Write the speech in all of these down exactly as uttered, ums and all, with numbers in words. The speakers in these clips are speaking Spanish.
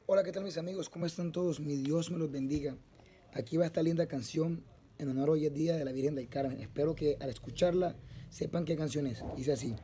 Hola, ¿qué tal mis amigos? ¿Cómo están todos? Mi Dios me los bendiga. Aquí va esta linda canción en honor hoy el día de la Virgen del Carmen. Espero que al escucharla sepan qué canción es. Dice así.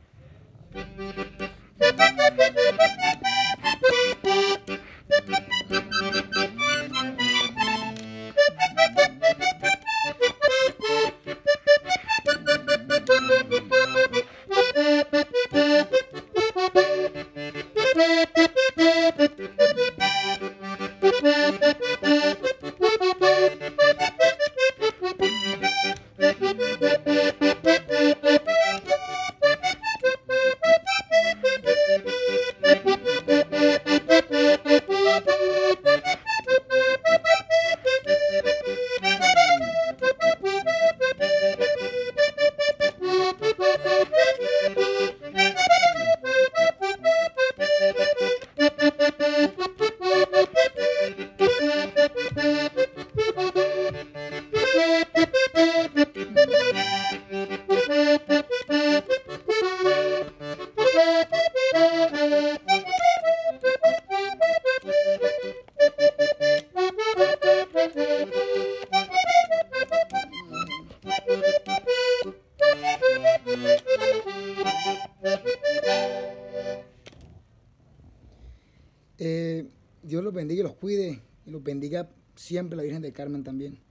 Eh, Dios los bendiga y los cuide y los bendiga siempre la Virgen del Carmen también.